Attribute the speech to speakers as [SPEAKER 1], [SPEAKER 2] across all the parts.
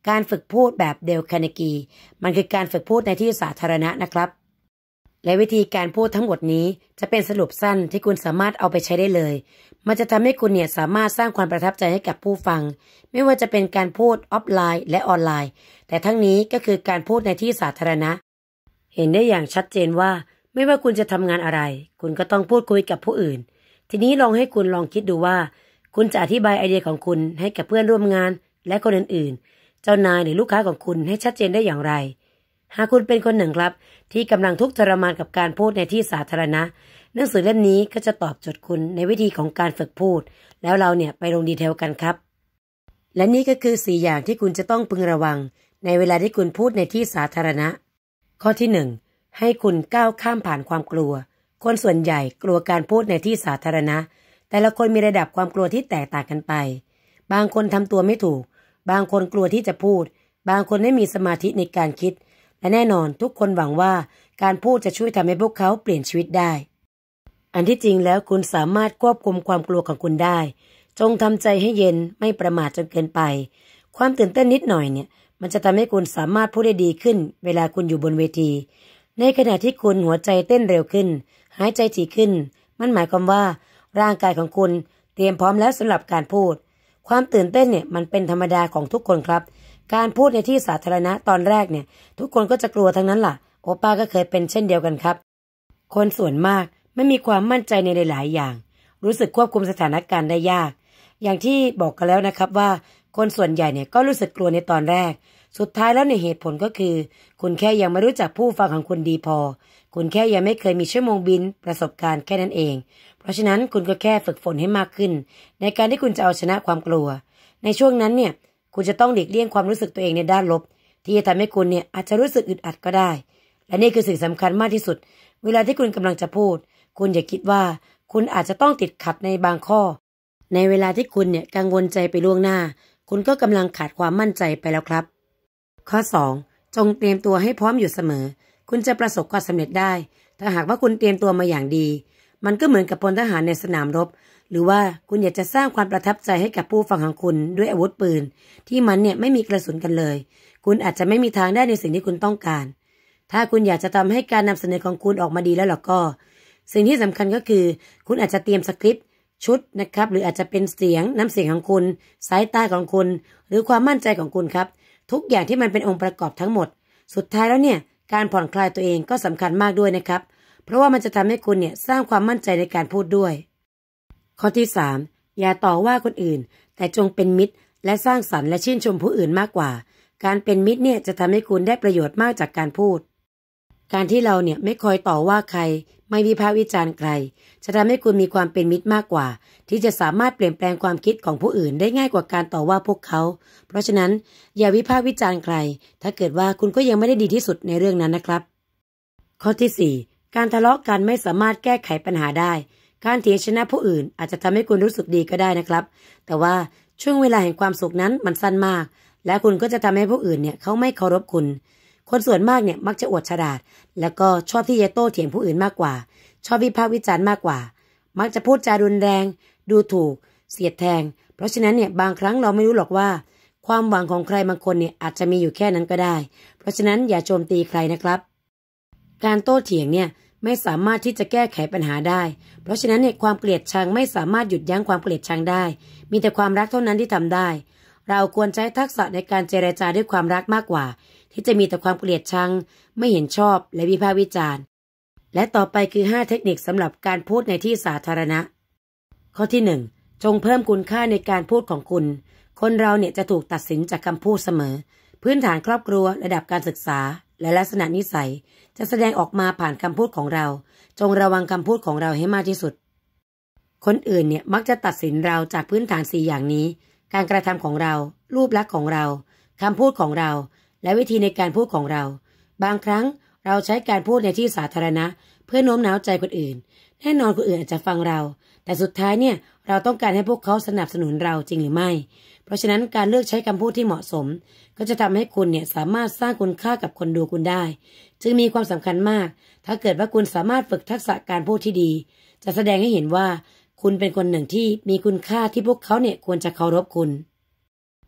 [SPEAKER 1] การฝึกพูดแบบเดลคาร์เนกีมันคือการฝึกพูดในที่สาธารณะนะครับและวิธีการพูดทั้งหมดนี้จะเป็นสรุปสั้นที่คุณสามารถเอาไปใช้ได้เลยมันจะทำให้คุณเนี่ยสามารถสร้างความประทับใจให้กับผู้ฟังไม่ว่าจะเป็นการพูดออฟไลน์และออนไลน์แต่ทั้งนี้ก็คือการพูดในที่สาธารณะเห็นได้อย่างชัดเจนว่าไม่ว่าคุณจะทำงานอะไรคุณก็ต้องพูดคุยกับผู้อื่นทีนี้ลองคิดดูว่าคุณจะอธิบายไอเดียของคุณให้กับเพื่อนร่วมงานและคนอื่นๆเจ้านายหรือลูกค้าของคุณให้ชัดเจนได้อย่างไรหากคุณเป็นคนหนึ่งครับที่กำลังทุกข์ทรมานกับการพูดในที่สาธารณะหนังสือเล่มนี้ก็จะตอบโจทย์คุณในวิธีของการฝึกพูดแล้วเราเนี่ยไปลงดีเทลกันครับและนี่ก็คือ4อย่างที่คุณจะต้องพึงระวังในเวลาที่คุณพูดในที่สาธารณะข้อที่1ให้คุณก้าวข้ามผ่านความกลัวคนส่วนใหญ่กลัวการพูดในที่สาธารณะแต่ละคนมีระดับความกลัวที่แตกต่างกันไปบางคนทำตัวไม่ถูกบางคนกลัวที่จะพูดบางคนไม่มีสมาธิในการคิดและแน่นอนทุกคนหวังว่าการพูดจะช่วยทำให้พวกเขาเปลี่ยนชีวิตได้อันที่จริงแล้วคุณสามารถควบคุมความกลัวของคุณได้จงทำใจให้เย็นไม่ประมาทจนเกินไปความตื่นเต้นนิดหน่อยเนี่ยมันจะทำให้คุณสามารถพูดได้ดีขึ้นเวลาคุณอยู่บนเวทีในขณะที่คุณหัวใจเต้นเร็วขึ้นหายใจถี่ขึ้นมันหมายความว่าร่างกายของคุณเตรียมพร้อมแล้วสำหรับการพูดความตื่นเต้นเนี่ยมันเป็นธรรมดาของทุกคนครับการพูดในที่สาธารณะตอนแรกเนี่ยทุกคนก็จะกลัวทั้งนั้นล่ะโอป้าก็เคยเป็นเช่นเดียวกันครับคนส่วนมากไม่มีความมั่นใจในหลายๆอย่างรู้สึกควบคุมสถานการณ์ได้ยากอย่างที่บอกกันแล้วนะครับว่าคนส่วนใหญ่เนี่ยก็รู้สึกกลัวในตอนแรกสุดท้ายแล้วในเหตุผลก็คือคุณแค่ยังไม่รู้จักผู้ฟังของคุณดีพอคุณแค่ยังไม่เคยมีชั่วโมงบินประสบการณ์แค่นั้นเองเพราะฉะนั้นคุณก็แค่ฝึกฝนให้มากขึ้นในการที่คุณจะเอาชนะความกลัวในช่วงนั้นเนี่ยคุณจะต้องหลีกเลี่ยงความรู้สึกตัวเองในด้านลบที่จะทำให้คุณเนี่ยอาจจะรู้สึกอึดอัดก็ได้และนี่คือสิ่งสำคัญมากที่สุดเวลาที่คุณกำลังจะพูดคุณอย่าคิดว่าคุณอาจจะต้องติดขัดในบางข้อในเวลาที่คุณเนี่ยกังวลใจไปล่วงหน้าคุณก็กำลังขาดความมั่นใจไปแล้วครับข้อ2จงเตรียมตัวให้พร้อมอยู่เสมอคุณจะประสบความสำเร็จได้ถ้าหากว่าคุณเตรียมตัวมาอย่างดีมันก็เหมือนกับพลทหารในสนามรบหรือว่าคุณอยากจะสร้างความประทับใจให้กับผู้ฟังของคุณด้วยอาวุธปืนที่มันเนี่ยไม่มีกระสุนกันเลยคุณอาจจะไม่มีทางได้ในสิ่งที่คุณต้องการถ้าคุณอยากจะทำให้การนำเสนอของคุณออกมาดีแล้วล่ะก็สิ่งที่สำคัญก็คือคุณอาจจะเตรียมสคริปต์ชุดนะครับหรืออาจจะเป็นเสียงน้ำเสียงของคุณสายตาของคุณหรือความมั่นใจของคุณครับทุกอย่างที่มันเป็นองค์ประกอบทั้งหมดสุดท้ายแล้วเนี่ยการผ่อนคลายตัวเองก็สำคัญมากด้วยนะครับเพราะว่ามันจะทำให้คุณเนี่ยสร้างความมั่นใจในการพูดด้วยข้อที่3อย่าต่อว่าคนอื่นแต่จงเป็นมิตรและสร้างสรรค์และชื่นชมผู้อื่นมากกว่าการเป็นมิตรเนี่ยจะทำให้คุณได้ประโยชน์มากจากการพูดการที่เราเนี่ยไม่คอยต่อว่าใครไม่วิพากษ์วิจารณ์ใครจะทำให้คุณมีความเป็นมิตรมากกว่าที่จะสามารถเปลี่ยนแปลงความคิดของผู้อื่นได้ง่ายกว่าการต่อว่าพวกเขาเพราะฉะนั้นอย่าวิพากษ์วิจารณ์ใครถ้าเกิดว่าคุณก็ยังไม่ได้ดีที่สุดในเรื่องนั้นนะครับข้อที่4การทะเลาะกันไม่สามารถแก้ไขปัญหาได้การเถียงชนะผู้อื่นอาจจะทำให้คุณรู้สึกดีก็ได้นะครับแต่ว่าช่วงเวลาแห่งความสุขนั้นมันสั้นมากและคุณก็จะทำให้ผู้อื่นเนี่ยเขาไม่เคารพคุณคนส่วนมากเนี่ยมักจะอวดฉลาดแล้วก็ชอบที่จะโต้เถียงผู้อื่นมากกว่าชอบวิพากษ์วิจารณ์มากกว่ามักจะพูดจารุนแรงดูถูกเสียดแทงเพราะฉะนั้นเนี่ยบางครั้งเราไม่รู้หรอกว่าความหวังของใครบางคนเนี่ยอาจจะมีอยู่แค่นั้นก็ได้เพราะฉะนั้นอย่าโจมตีใครนะครับการโต้เถียงเนี่ยไม่สามารถที่จะแก้ไขปัญหาได้เพราะฉะนั้นเนี่ยความเกลียดชังไม่สามารถหยุดยั้งความเกลียดชังได้มีแต่ความรักเท่านั้นที่ทำได้เราควรใช้ทักษะในการเจรจาด้วยความรักมากกว่าที่จะมีแต่ความเกลียดชังไม่เห็นชอบและวิพากษ์วิจารณ์และต่อไปคือ5เทคนิคสำหรับการพูดในที่สาธารณะข้อที่1จงเพิ่มคุณค่าในการพูดของคุณคนเราเนี่ยจะถูกตัดสินจากคำพูดเสมอพื้นฐานครอบครัวระดับการศึกษาและลักษณะนิสัยจะแสดงออกมาผ่านคำพูดของเราจงระวังคำพูดของเราให้มากที่สุดคนอื่นเนี่ยมักจะตัดสินเราจากพื้นฐาน4อย่างนี้การกระทำของเรารูปลักษณ์ของเราคำพูดของเราและวิธีในการพูดของเราบางครั้งเราใช้การพูดในที่สาธารณะเพื่อโน้มน้าวใจคนอื่นแน่นอนคนอื่นอาจจะฟังเราแต่สุดท้ายเนี่ยเราต้องการให้พวกเขาสนับสนุนเราจริงหรือไม่เพราะฉะนั้นการเลือกใช้คำพูดที่เหมาะสมก็จะทำให้คุณเนี่ยสามารถสร้างคุณค่ากับคนดูคุณได้จึงมีความสำคัญมากถ้าเกิดว่าคุณสามารถฝึกทักษะการพูดที่ดีจะแสดงให้เห็นว่าคุณเป็นคนหนึ่งที่มีคุณค่าที่พวกเขาเนี่ยควรจะเคารพคุณ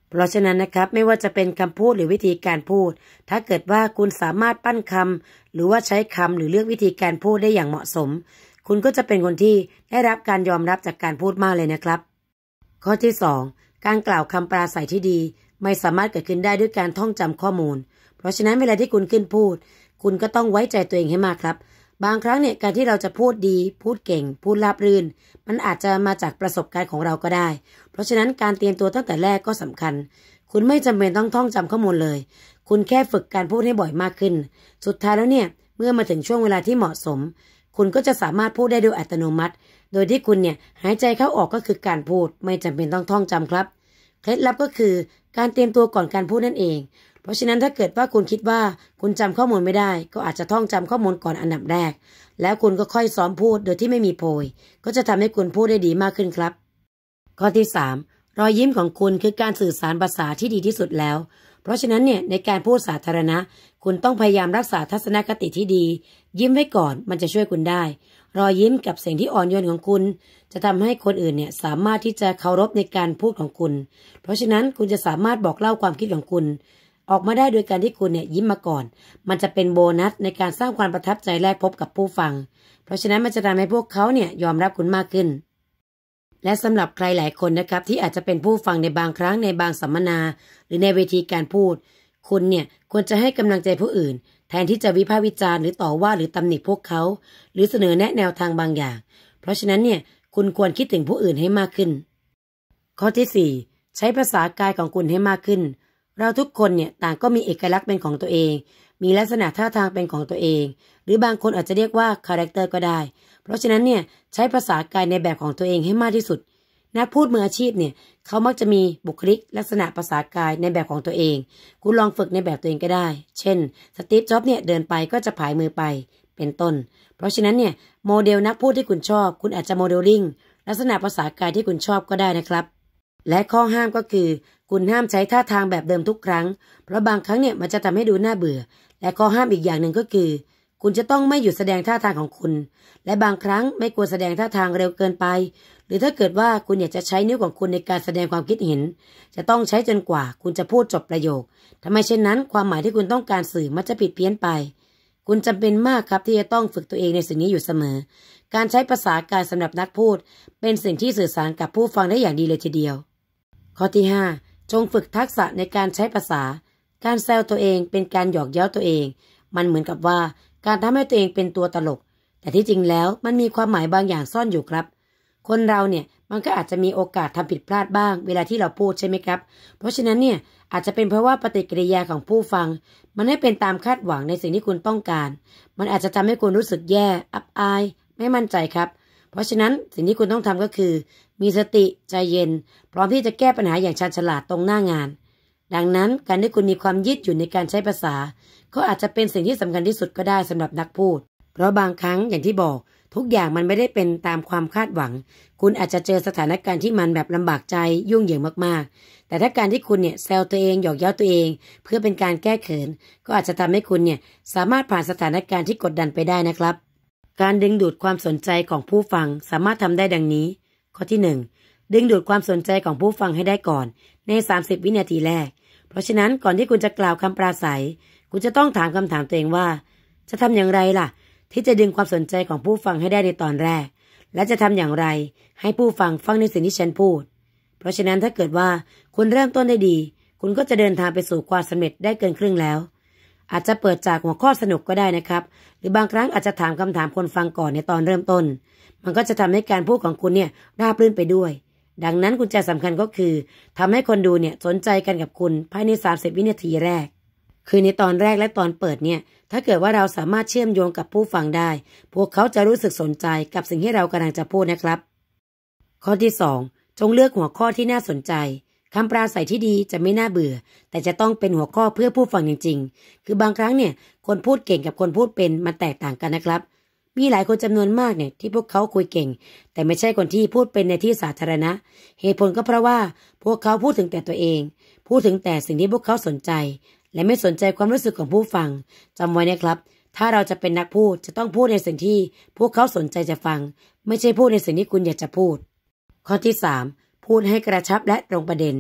[SPEAKER 1] เพราะฉะนั้นนะครับไม่ว่าจะเป็นคำพูดหรือวิธีการพูดถ้าเกิดว่าคุณสามารถปั้นคำหรือว่าใช้คำหรือเลือกวิธีการพูดได้อย่างเหมาะสมคุณก็จะเป็นคนที่ได้รับการยอมรับจากการพูดมากเลยนะครับข้อที่2การกล่าวคำปราศัยที่ดีไม่สามารถเกิดขึ้นได้ด้วยการท่องจำข้อมูลเพราะฉะนั้นเวลาที่คุณขึ้นพูดคุณก็ต้องไว้ใจตัวเองให้มากครับบางครั้งเนี่ยการที่เราจะพูดดีพูดเก่งพูดราบรื่นมันอาจจะมาจากประสบการณ์ของเราก็ได้เพราะฉะนั้นการเตรียมตัวตั้งแต่แรกก็สำคัญคุณไม่จำเป็นต้องท่องจำข้อมูลเลยคุณแค่ฝึกการพูดให้บ่อยมากขึ้นสุดท้ายแล้วเนี่ยเมื่อมาถึงช่วงเวลาที่เหมาะสมคุณก็จะสามารถพูดได้โดยอัตโนมัติโดยที่คุณเนี่ยหายใจเข้าออกก็คือการพูดไม่จำเป็นต้องท่องจำครับเคล็ดลับก็คือการเตรียมตัวก่อนการพูดนั่นเองเพราะฉะนั้นถ้าเกิดว่าคุณคิดว่าคุณจำข้อมูลไม่ได้ก็อาจจะท่องจำข้อมูลก่อนอันดับแรกแล้วคุณก็ค่อยซ้อมพูดโดยที่ไม่มีโพยก็จะทำให้คุณพูดได้ดีมากขึ้นครับข้อที่3รอยยิ้มของคุณคือการสื่อสารภาษาที่ดีที่สุดแล้วเพราะฉะนั้นเนี่ยในการพูดสาธารณะคุณต้องพยายามรักษาทัศนคติที่ดียิ้มไว้ก่อนมันจะช่วยคุณได้รอยยิ้มกับเสียงที่อ่อนโยนของคุณจะทำให้คนอื่นเนี่ยสามารถที่จะเคารพในการพูดของคุณเพราะฉะนั้นคุณจะสามารถบอกเล่าความคิดของคุณออกมาได้โดยการที่คุณเนี่ยยิ้มมาก่อนมันจะเป็นโบนัสในการสร้างความประทับใจแรกพบกับผู้ฟังเพราะฉะนั้นมันจะทำให้พวกเขาเนี่ยยอมรับคุณมากขึ้นและสำหรับใครหลายคนนะครับที่อาจจะเป็นผู้ฟังในบางครั้งในบางสัมมนาหรือในเวทีการพูดคุณเนี่ยควรจะให้กำลังใจผู้อื่นแทนที่จะวิพากษ์วิจารณ์หรือต่อว่าหรือตำหนิพวกเขาหรือเสนอแนะแนวทางบางอย่างเพราะฉะนั้นเนี่ยคุณควรคิดถึงผู้อื่นให้มากขึ้นข้อที่4ใช้ภาษากายของคุณให้มากขึ้นเราทุกคนเนี่ยต่างก็มีเอกลักษณ์เป็นของตัวเองมีลักษณะท่าทางเป็นของตัวเองหรือบางคนอาจจะเรียกว่าคาแรคเตอร์ก็ได้เพราะฉะนั้นเนี่ยใช้ภาษากายในแบบของตัวเองให้มากที่สุดนักพูดมืออาชีพเนี่ยเขามักจะมีบุคลิกลักษณะภาษากายในแบบของตัวเองคุณลองฝึกในแบบตัวเองก็ได้เช่นสตีฟ จ็อบส์เนี่ยเดินไปก็จะผายมือไปเป็นต้นเพราะฉะนั้นเนี่ยโมเดลนักพูดที่คุณชอบคุณอาจจะโมเดลลิ่งลักษณะภาษากายที่คุณชอบก็ได้นะครับและข้อห้ามก็คือคุณห้ามใช้ท่าทางแบบเดิมทุกครั้งเพราะบางครั้งเนี่ยมันจะทำให้ดูน่าเบื่อและข้อห้ามอีกอย่างหนึ่งก็คือคุณจะต้องไม่หยุดแสดงท่าทางของคุณและบางครั้งไม่ควรแสดงท่าทางเร็วเกินไปหรือถ้าเกิดว่าคุณอยากจะใช้นิ้วของคุณในการแสดงความคิดเห็นจะต้องใช้จนกว่าคุณจะพูดจบประโยคทำไมเช่นนั้นความหมายที่คุณต้องการสื่อมันจะผิดเพี้ยนไปคุณจำเป็นมากครับที่จะต้องฝึกตัวเองในสิ่งนี้อยู่เสมอการใช้ภาษากายสำหรับนักพูดเป็นสิ่งที่สื่อสารกับผู้ฟังได้อย่างดีเลยทีเดียวข้อที่5จงฝึกทักษะในการใช้ภาษาการแซวตัวเองเป็นการหยอกเย้าตัวเองมันเหมือนกับว่าการทำให้ตัวเองเป็นตัวตลกแต่ที่จริงแล้วมันมีความหมายบางอย่างซ่อนอยู่ครับคนเราเนี่ยมันก็อาจจะมีโอกาสทำผิดพลาดบ้างเวลาที่เราพูดใช่ไหมครับเพราะฉะนั้นเนี่ยอาจจะเป็นเพราะว่าปฏิกิริยาของผู้ฟังมันไม่เป็นตามคาดหวังในสิ่งที่คุณต้องการมันอาจจะทำให้คุณรู้สึกแย่อับอายไม่มั่นใจครับเพราะฉะนั้นสิ่งที่คุณต้องทำก็คือมีสติใจเย็นพร้อมที่จะแก้ปัญหาอย่างชาญฉลาดตรงหน้างานดังนั้นการที่คุณมีความยืดหยุ่นในการใช้ภาษาก็อาจจะเป็นสิ่งที่สำคัญที่สุดก็ได้สำหรับนักพูดเพราะบางครั้งอย่างที่บอกทุกอย่างมันไม่ได้เป็นตามความคาดหวังคุณอาจจะเจอสถานการณ์ที่มันแบบลำบากใจยุ่งเหยิงมากๆแต่ถ้าการที่คุณเนี่ยแซวตัวเองหยอกเย้าตัวเองเพื่อเป็นการแก้เขินก็อาจจะทำให้คุณเนี่ยสามารถผ่านสถานการณ์ที่กดดันไปได้นะครับการดึงดูดความสนใจของผู้ฟังสามารถทำได้ดังนี้ข้อที่1ดึงดูดความสนใจของผู้ฟังให้ได้ก่อนใน30 วินาทีแรกเพราะฉะนั้นก่อนที่คุณจะกล่าวคำปราศัยคุณจะต้องถามคำถามตัวเองว่าจะทำอย่างไรล่ะที่จะดึงความสนใจของผู้ฟังให้ได้ในตอนแรกและจะทำอย่างไรให้ผู้ฟังฟังในสิ่งที่ฉันพูดเพราะฉะนั้นถ้าเกิดว่าคุณเริ่มต้นได้ดีคุณก็จะเดินทางไปสู่ความสำเร็จได้เกินครึ่งแล้วอาจจะเปิดจากหัวข้อสนุกก็ได้นะครับหรือบางครั้งอาจจะถามคำถามคนฟังก่อนในตอนเริ่มต้นมันก็จะทำให้การพูดของคุณเนี่ยราบรื่นไปด้วยดังนั้นกุญแจสำคัญก็คือทำให้คนดูเนี่ยสนใจกันกับคุณภายใน30 วินาทีแรกคือในตอนแรกและตอนเปิดเนี่ยถ้าเกิดว่าเราสามารถเชื่อมโยงกับผู้ฟังได้พวกเขาจะรู้สึกสนใจกับสิ่งที่เรากำลังจะพูดนะครับข้อที่2จงเลือกหัวข้อที่น่าสนใจคำปราศัยที่ดีจะไม่น่าเบื่อแต่จะต้องเป็นหัวข้อเพื่อผู้ฟังจริงๆคือบางครั้งเนี่ยคนพูดเก่งกับคนพูดเป็นมันแตกต่างกันนะครับมีหลายคนจำนวนมากเนี่ยที่พวกเขาคุยเก่งแต่ไม่ใช่คนที่พูดเป็นในที่สาธารณะเหตุผลก็เพราะว่าพวกเขาพูดถึงแต่ตัวเองพูดถึงแต่สิ่งที่พวกเขาสนใจและไม่สนใจความรู้สึกของผู้ฟังจำไว้นะครับถ้าเราจะเป็นนักพูดจะต้องพูดในสิ่งที่พวกเขาสนใจจะฟังไม่ใช่พูดในสิ่งที่คุณอยากจะพูดข้อที่3พูดให้กระชับและตรงประเด็น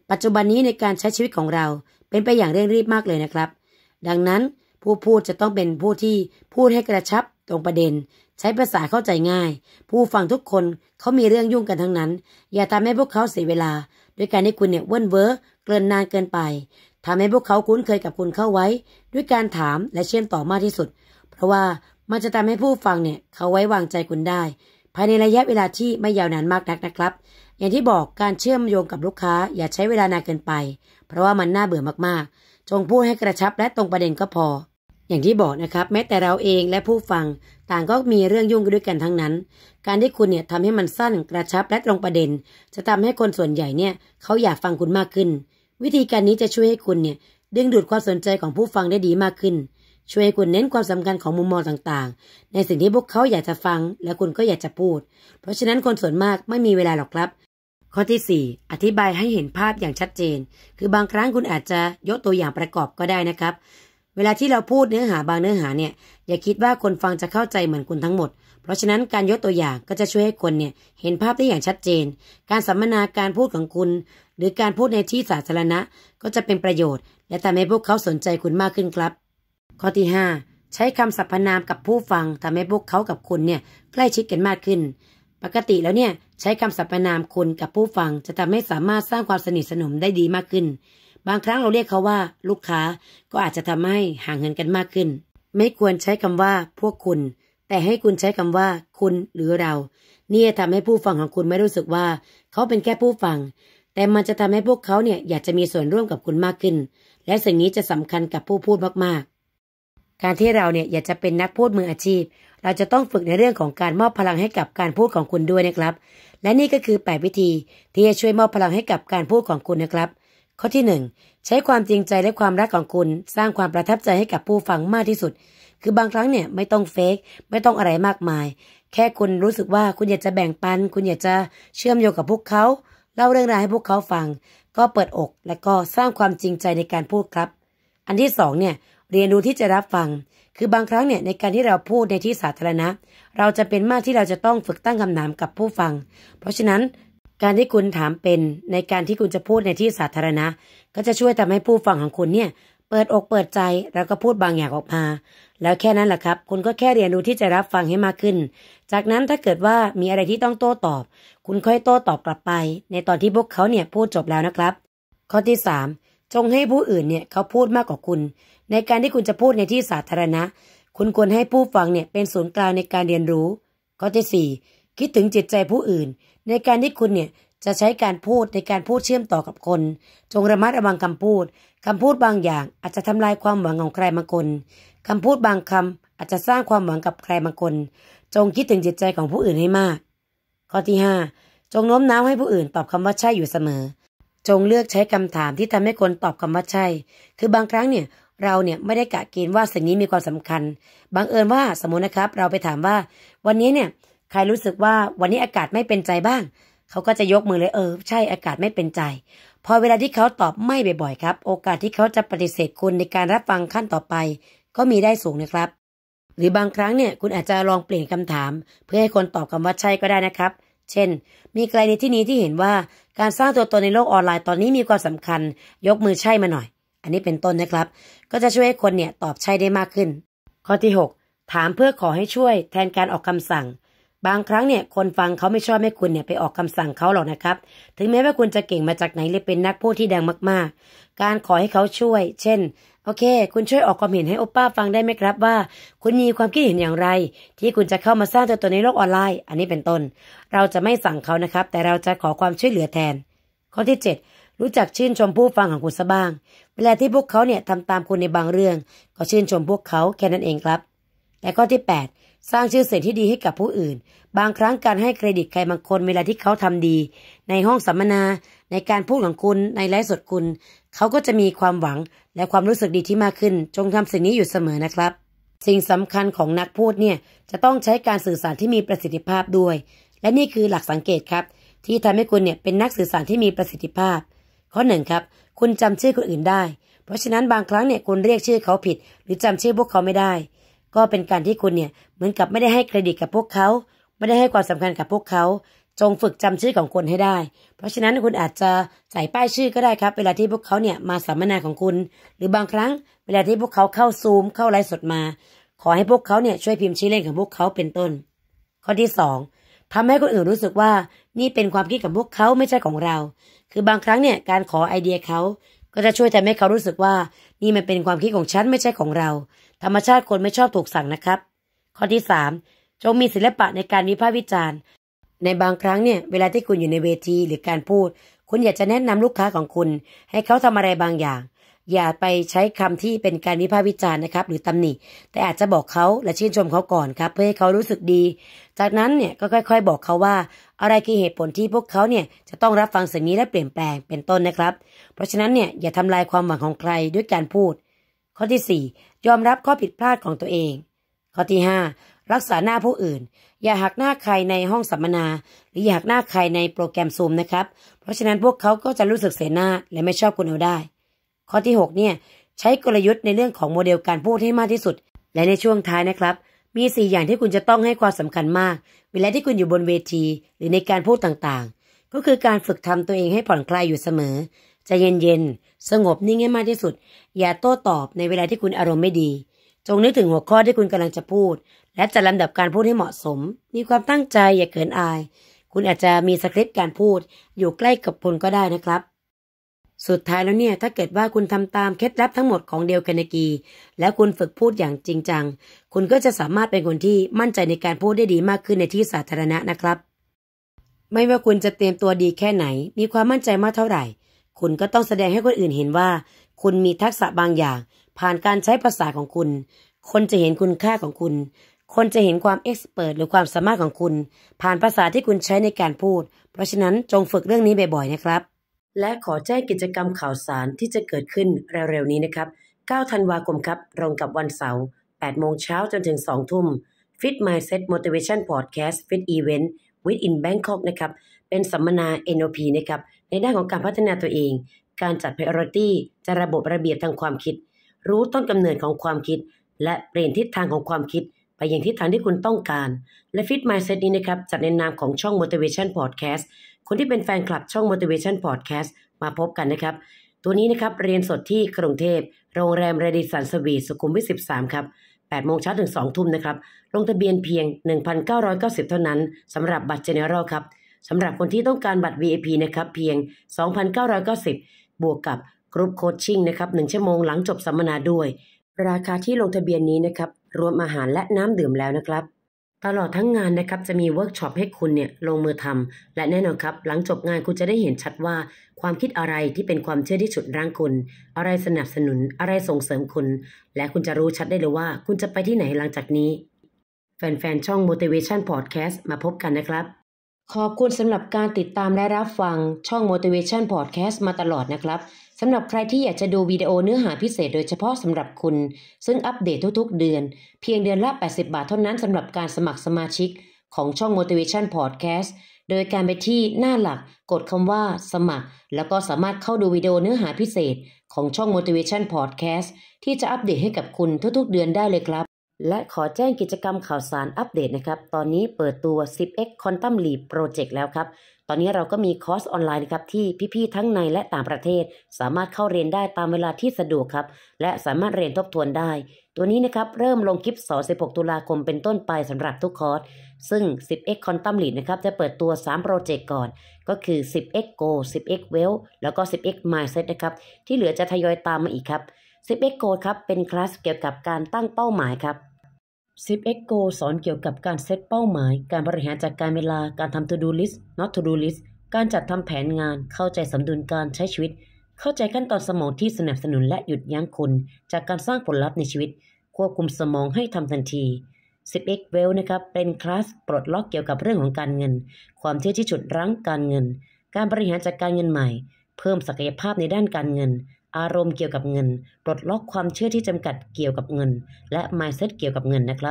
[SPEAKER 1] ปัจจุบันนี้ในการใช้ชีวิตของเราเป็นไปอย่างเร่งรีบมากเลยนะครับดังนั้นผู้พูดจะต้องเป็นผู้ที่พูดให้กระชับตรงประเด็นใช้ภาษาเข้าใจง่ายผู้ฟังทุกคนเขามีเรื่องยุ่งกันทั้งนั้นอย่าทำให้พวกเขาเสียเวลาด้วยการที่คุณเนี่ยเว่นเว้อเกินนานเกินไปทำให้พวกเขาคุ้นเคยกับคุณเข้าไว้ด้วยการถามและเชื่อมต่อมากที่สุดเพราะว่ามันจะทำให้ผู้ฟังเนี่ยเขาไว้วางใจคุณได้ภายในระยะเวลาที่ไม่ยาวนานมากนักนะครับอย่างที่บอกการเชื่อมโยงกับลูกค้าอย่าใช้เวลานานเกินไปเพราะว่ามันน่าเบื่อมากๆจงพูดให้กระชับและตรงประเด็นก็พออย่างที่บอกนะครับแม้แต่เราเองและผู้ฟังต่างก็มีเรื่องยุ่งด้วยกันทั้งนั้นการที่คุณเนี่ยทำให้มันสั้นกระชับและตรงประเด็นจะทำให้คนส่วนใหญ่เนี่ยเขาอยากฟังคุณมากขึ้นวิธีการนี้จะช่วยให้คุณเนี่ยดึงดูดความสนใจของผู้ฟังได้ดีมากขึ้นช่วยให้คุณเน้นความสำคัญของมุมมองต่างๆในสิ่งที่พวกเขาอยากจะฟังและคุณก็อยากจะพูดเพราะฉะนั้นคนส่วนมากไม่มีเวลาหรอกครับข้อที่4อธิบายให้เห็นภาพอย่างชัดเจนคือบางครั้งคุณอาจจะยกตัวอย่างประกอบก็ได้นะครับเวลาที่เราพูดเนื้อหาบางเนื้อหาเนี่ยอย่าคิดว่าคนฟังจะเข้าใจเหมือนคุณทั้งหมดเพราะฉะนั้นการยกตัวอย่างก็จะช่วยให้คนเนี่ยเห็นภาพได้อย่างชัดเจนการสัมมนาการพูดของคุณหรือการพูดในที่สาธารณะก็จะเป็นประโยชน์และทำให้พวกเขาสนใจคุณมากขึ้นครับข้อที่5ใช้คำสรรพนามกับผู้ฟังทำให้พวกเขากับคุณเนี่ยใกล้ชิดกันมากขึ้นปกติแล้วเนี่ยใช้คำสรรพนามคุณกับผู้ฟังจะทำให้สามารถสร้างความสนิทสนมได้ดีมากขึ้นบางครั้งเราเรียกเขาว่าลูกค้าก็อาจจะทำให้ห่างเหินกันมากขึ้นไม่ควรใช้คำว่าพวกคุณแต่ให้คุณใช้คำว่าคุณหรือเรานี่ทำให้ผู้ฟังของคุณไม่รู้สึกว่าเขาเป็นแค่ผู้ฟังแต่มันจะทำให้พวกเขาเนี่ยอยากจะมีส่วนร่วมกับคุณมากขึ้นและสิ่งนี้จะสำคัญกับผู้พูดมากๆการที่เราเนี่ยอยากจะเป็นนักพูดมืออาชีพเราจะต้องฝึกในเรื่องของการมอบพลังให้กับการพูดของคุณด้วยนะครับและนี่ก็คือ8วิธีที่จะช่วยมอบพลังให้กับการพูดของคุณนะครับข้อที่1ใช้ความจริงใจและความรักของคุณสร้างความประทับใจให้กับผู้ฟังมากที่สุดคือบางครั้งเนี่ยไม่ต้องเฟกไม่ต้องอะไรมากมายแค่คุณรู้สึกว่าคุณอยากจะแบ่งปันคุณอยากจะเชื่อมโยงกับพวกเขาเล่าเรื่องราวให้พวกเขาฟังก็เปิดอกและก็สร้างความจริงใจในการพูดครับอันที่2เนี่ยเรียนรู้ที่จะรับฟังคือบางครั้งเนี่ยในการที่เราพูดในที่สาธารณะเราจะเป็นมากที่เราจะต้องฝึกตั้งคำถามกับผู้ฟังเพราะฉะนั้นการที่คุณถามเป็นในการที่คุณจะพูดในที่สาธารณะก็จะช่วยทำให้ผู้ฟังของคุณเนี่ยเปิดอกเปิดใจแล้วก็พูดบางอย่างออกมาแล้วแค่นั้นแหละครับคุณก็แค่เรียนรู้ที่จะรับฟังให้มากขึ้นจากนั้นถ้าเกิดว่ามีอะไรที่ต้องโต้ตอบคุณค่อยโต้ตอบกลับไปในตอนที่พวกเขาเนี่ยพูดจบแล้วนะครับข้อที่3จงให้ผู้อื่นเนี่ยเขาพูดมากกว่าคุณในการที่คุณจะพูดในที่สาธารณะคุณควรให้ผู้ฟังเนี่ยเป็นศูนย์กลางในการเรียนรู้ข้อที่4คิดถึงจิตใจผู้อื่นในการที่คุณเนี่ยจะใช้การพูดในการพูดเชื่อมต่อกับคนจงระมัดระวังคำพูดบางอย่างอาจจะทำลายความหวังของใครบางคนคำพูดบางคำอาจจะสร้างความหวังกับใครบางคนจงคิดถึงจิตใจของผู้อื่นให้มากข้อที่5จงโน้มน้าวให้ผู้อื่นตอบคำว่าใช่อยู่เสมอจงเลือกใช้คำถามที่ทำให้คนตอบคำว่าใช่คือบางครั้งเนี่ยเราเนี่ยไม่ได้กะเกณฑ์ว่าสิ่งนี้มีความสำคัญบังเอิญว่าสมมตินะครับเราไปถามว่าวันนี้เนี่ยใครรู้สึกว่าวันนี้อากาศไม่เป็นใจบ้างเขาก็จะยกมือเลยใช่อากาศไม่เป็นใจพอเวลาที่เขาตอบไม่บ่อยๆครับโอกาสที่เขาจะปฏิเสธคุณในการรับฟังขั้นต่อไปก็มีได้สูงนะครับหรือบางครั้งเนี่ยคุณอาจจะลองเปลี่ยนคำถามเพื่อให้คนตอบคำว่าใช่ก็ได้นะครับเช่นมีใครในที่นี้ที่เห็นว่าการสร้างตัวตนในโลกออนไลน์ตอนนี้มีความสำคัญยกมือใช่มาหน่อยอันนี้เป็นต้นนะครับก็จะช่วยให้คนเนี่ยตอบใช่ได้มากขึ้นข้อที่6ถามเพื่อขอให้ช่วยแทนการออกคำสั่งบางครั้งเนี่ยคนฟังเขาไม่ชอบให้คุณเนี่ยไปออกคำสั่งเขาหรอกนะครับถึงแม้ว่าคุณจะเก่งมาจากไหนหรือเป็นนักพูดที่ดังมากๆการขอให้เขาช่วยเช่นโอเคคุณช่วยออกความเห็นให้โอป้าฟังได้ไหมครับว่าคุณมีความคิดเห็นอย่างไรที่คุณจะเข้ามาสร้างตัวตนในโลกออนไลน์อันนี้เป็นต้นเราจะไม่สั่งเขานะครับแต่เราจะขอความช่วยเหลือแทนข้อที่7รู้จักชื่นชมผู้ฟังของคุณซะบ้างเวลาที่พวกเขาเนี่ยทำตามคุณในบางเรื่องก็ชื่นชมพวกเขาแค่นั้นเองครับและข้อที่8สร้างชื่อเสียงที่ดีให้กับผู้อื่นบางครั้งการให้เครดิตใครบางคนเวลาที่เขาทำดีในห้องสัมมนาในการพูดของคุณในไลฟ์สดคุณเขาก็จะมีความหวังและความรู้สึกดีที่มากขึ้นจงทำสิ่งนี้อยู่เสมอนะครับสิ่งสำคัญของนักพูดเนี่ยจะต้องใช้การสื่อสารที่มีประสิทธิภาพด้วยและนี่คือหลักสังเกตครับที่ทำให้คุณเนี่ยเป็นนักสื่อสารที่มีประสิทธิภาพข้อ1ครับคุณจำชื่อคนอื่นได้เพราะฉะนั้นบางครั้งเนี่ยคุณเรียกชื่อเขาผิดหรือจำชื่อพวกเขาไม่ได้ก็เป็นการที่คุณเนี่ยเหมือนกับไม่ได้ให้เครดิตกับพวกเขาไม่ได้ให้ความสำคัญกับพวกเขาจงฝึกจำชื่อของคนให้ได้เพราะฉะนั้นคุณอาจจะใส่ป้ายชื่อก็ได้ครับเวลาที่พวกเขาเนี่ยมาสัมมนาของคุณหรือบางครั้งเวลาที่พวกเขาเข้าซูมเข้าไลฟ์สดมาขอให้พวกเขาเนี่ยช่วยพิมพ์ชื่อเล่นของพวกเขาเป็นต้นข้อที่2ทำให้คนอื่นรู้สึกว่านี่เป็นความคิดของพวกเขาไม่ใช่ของเราคือบางครั้งเนี่ยการขอไอเดียเขาก็จะช่วยทำให้เขารู้สึกว่านี่มันเป็นความคิดของฉันไม่ใช่ของเราธรรมชาติคนไม่ชอบถูกสั่งนะครับข้อที่3จงมีศิลปะในการวิพากษ์วิจารณ์ในบางครั้งเนี่ยเวลาที่คุณอยู่ในเวทีหรือการพูดคุณอยากจะแนะนำลูกค้าของคุณให้เขาทำอะไรบางอย่างอย่าไปใช้คำที่เป็นการวิพากษ์วิจารณ์นะครับหรือตำหนิแต่อาจจะบอกเขาและชื่นชมเขาก่อนครับเพื่อให้เขารู้สึกดีจากนั้นเนี่ยก็ค่อยๆบอกเขาว่าอะไรคือเหตุผลที่พวกเขาเนี่ยจะต้องรับฟังสิ่งนี้และเปลี่ยนแปลงเป็นต้นนะครับเพราะฉะนั้นเนี่ยอย่าทำลายความหวังของใครด้วยการพูดข้อที่4ยอมรับข้อผิดพลาดของตัวเองข้อที่5รักษาหน้าผู้อื่นอย่าหักหน้าใครในห้องสัมมนาหรืออย่าหักหน้าใครในโปรแกรมซูมนะครับเพราะฉะนั้นพวกเขาก็จะรู้สึกเสียหน้าและไม่ชอบคุณเอาได้ข้อที่6เนี่ยใช้กลยุทธ์ในเรื่องของโมเดลการพูดให้มากที่สุดและในช่วงท้ายนะครับมี4อย่างที่คุณจะต้องให้ความสำคัญมากเวลาที่คุณอยู่บนเวทีหรือในการพูดต่างๆก็คือการฝึกทำตัวเองให้ผ่อนคลายอยู่เสมอใจเย็นๆสงบนิ่งให้มากที่สุดอย่าโต้ตอบในเวลาที่คุณอารมณ์ไม่ดีจงนึกถึงหัวข้อที่คุณกำลังจะพูดและจัดลำดับการพูดให้เหมาะสมมีความตั้งใจอย่าเกินอายคุณอาจจะมีสคริปต์การพูดอยู่ใกล้กับคุณก็ได้นะครับสุดท้ายแล้วเนี่ยถ้าเกิดว่าคุณทำตามเคล็ดลับทั้งหมดของเดล คาร์เนกีแล้วคุณฝึกพูดอย่างจริงจังคุณก็จะสามารถเป็นคนที่มั่นใจในการพูดได้ดีมากขึ้นในที่สาธารณะนะครับไม่ว่าคุณจะเตรียมตัวดีแค่ไหนมีความมั่นใจมากเท่าไหร่คุณก็ต้องแสดงให้คนอื่นเห็นว่าคุณมีทักษะบางอย่างผ่านการใช้ภาษาของคุณคนจะเห็นคุณค่าของคุณคนจะเห็นความเอ็กซ์เพิร์ทหรือความสามารถของคุณผ่านภาษาที่คุณใช้ในการพูดเพราะฉะนั้นจงฝึกเรื่องนี้บ่อยๆนะครับและขอแจ้งกิจกรรมข่าวสารที่จะเกิดขึ้นเร็วๆนี้นะครับ9 ธันวาคมครับตรงกับวันเสาร์ 8 โมงเช้าจนถึง 2 ทุ่ม Fit Mindset Motivation Podcast Fit Event Within Bangkok นะครับเป็นสัมมนา NLP นะครับในด้านของการพัฒนาตัวเองการจัด priority จัดระบบระเบียบทางความคิดรู้ต้นกำเนิดของความคิดและเปลี่ยนทิศทางของความคิดไปยังทิศทางที่คุณต้องการและ Fit Mindset นี้นะครับจัดในนามของช่อง Motivation Podcast คนที่เป็นแฟนคลับช่อง Motivation Podcast มาพบกันนะครับตัวนี้นะครับเรียนสดที่กรุงเทพโรงแรมเรดิสันสวีทสุขุมวิท 13 ครับ 8 โมงเช้าถึง 2 ทุ่มนะครับลงทะเบียนเพียง 1,990 เท่านั้นสำหรับบัตร General ครับสำหรับคนที่ต้องการบัตร VIP นะครับเพียง 2,990 บวกกับกรุ๊ปโคชชิ่งนะครับ1ชั่วโมงหลังจบสัมมนาด้วยราคาที่ลงทะเบียนนี้นะครับรวมอาหารและน้ำดื่มแล้วนะครับตลอดทั้งงานนะครับจะมีเวิร์กช็อปให้คุณเนี่ยลงมือทำและแน่นอนครับหลังจบงานคุณจะได้เห็นชัดว่าความคิดอะไรที่เป็นความเชื่อที่ฉุดรั้งคุณอะไรสนับสนุนอะไรส่งเสริมคุณและคุณจะรู้ชัดได้เลยว่าคุณจะไปที่ไหนหลังจากนี้แฟนๆช่อง Motivation Podcast มาพบกันนะครับขอบคุณสำหรับการติดตามและรับฟังช่อง Motivation Podcast มาตลอดนะครับสำหรับใครที่อยากจะดูวิดีโอเนื้อหาพิเศษโดยเฉพาะสำหรับคุณซึ่งอัปเดตทุกๆเดือนเพียงเดือนละ80 บาทเท่านั้นสำหรับการสมัครสมาชิกของช่อง Motivation Podcast โดยการไปที่หน้าหลักกดคำว่าสมัครแล้วก็สามารถเข้าดูวิดีโอเนื้อหาพิเศษของช่อง Motivation Podcast ที่จะอัปเดตให้กับคุณทุกๆเดือนได้เลยครับและขอแจ้งกิจกรรมข่าวสารอัปเดตนะครับตอนนี้เปิดตัว 10x Quantum Leap Project แล้วครับตอนนี้เราก็มีคอร์สออนไลน์นะครับที่พี่ๆทั้งในและต่างประเทศสามารถเข้าเรียนได้ตามเวลาที่สะดวกครับและสามารถเรียนทบทวนได้ตัวนี้นะครับเริ่มลงคลิป16 ตุลาคมเป็นต้นไปสำหรับทุกคอร์สซึ่ง 10x Quantum Leap นะครับจะเปิดตัว3โปรเจกต์ก่อนก็คือ 10x Go 10x Well แล้วก็ 10x Mindset นะครับที่เหลือจะทยอยตามมาอีกครับ 10x Go ครับเป็นคลาสเกี่ยวกับการตั้งเป้าหมายครับ10x Go สอนเกี่ยวกับการเซตเป้าหมายการบริหารจัดการเวลาการทำ To Do List Not To Do List การจัดทำแผนงานเข้าใจสมดุลการใช้ชีวิตเข้าใจขั้นตอนสมองที่สนับสนุนและหยุดยั้งคุณจากการสร้างผลลัพธ์ในชีวิตควบคุมสมองให้ทำทันที 10x Well นะครับเป็นคลาสปลดล็อกเกี่ยวกับเรื่องของการเงินความเชื่อที่ฉุดรั้งการเงินการบริหารจัดการเงินใหม่เพิ่มศักยภาพในด้านการเงินอารมณ์เกี่ยวกับเงินปลดล็อกความเชื่อที่จำกัดเกี่ยวกับเงินและ mindset เกี่ยวกับเงินนะครับ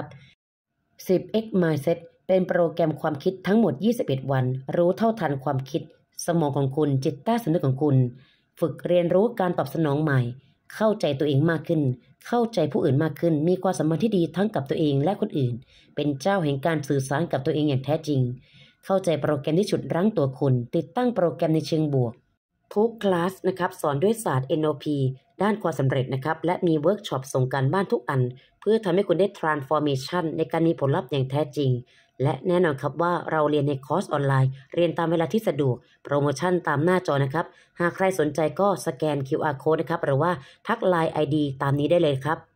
[SPEAKER 1] 10x mindset เป็นโปรแกรมความคิดทั้งหมด21วันรู้เท่าทันความคิดสมองของคุณจิตใต้สำนึกของคุณฝึกเรียนรู้การตอบสนองใหม่เข้าใจตัวเองมากขึ้นเข้าใจผู้อื่นมากขึ้นมีความสัมพันธ์ที่ดีทั้งกับตัวเองและคนอื่นเป็นเจ้าแห่งการสื่อสารกับตัวเองอย่างแท้จริงเข้าใจโปรแกรมที่ฉุดรั้งตัวคุณติดตั้งโปรแกรมในเชิงบวกทุกคลาสนะครับสอนด้วยศาสตร์ NLP ด้านความสำเร็จนะครับและมีเวิร์กช็อปส่งการบ้านทุกอันเพื่อทำให้คุณได้ transformation ในการมีผลลัพธ์อย่างแท้จริงและแน่นอนครับว่าเราเรียนในคอร์สออนไลน์เรียนตามเวลาที่สะดวกโปรโมชั่นตามหน้าจอนะครับหากใครสนใจก็สแกน QR code นะครับหรือว่าทัก LINE ID ตามนี้ได้เลยครับ